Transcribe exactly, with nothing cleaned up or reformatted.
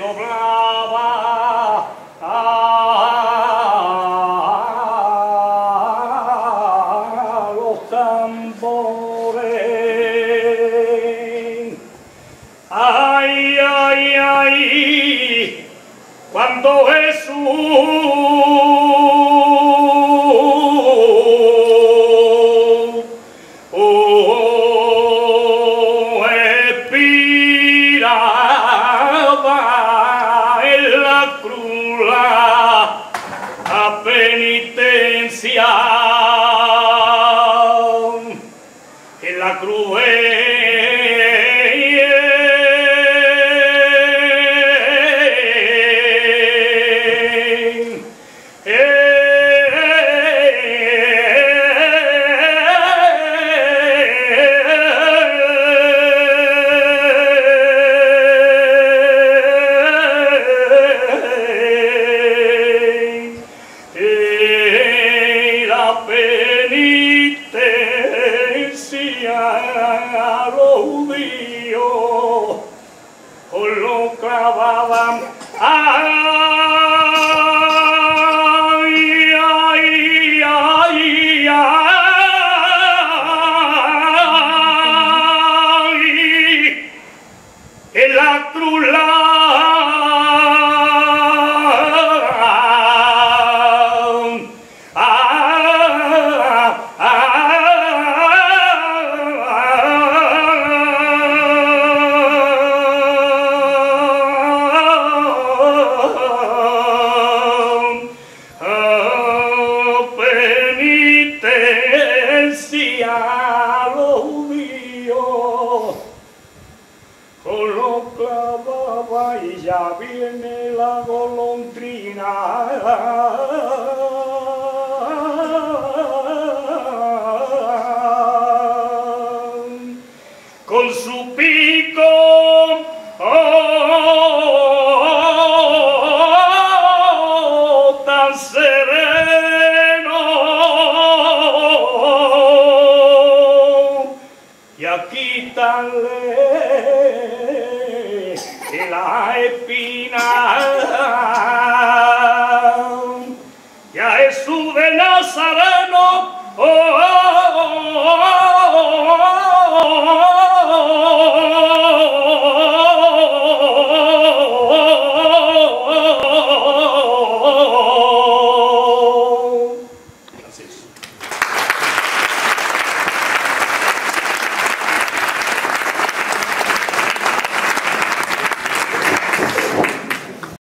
doblaba a los tambores. Ay, ay, ay, cuando Jesús en la cruz a los judíos lo clavaban. Ay, ay, ay, ay, en la cruz la a los judíos lo clavaba y ya viene la golondrina con su pico oh, tan sereno. Y aquí tan lejos la espina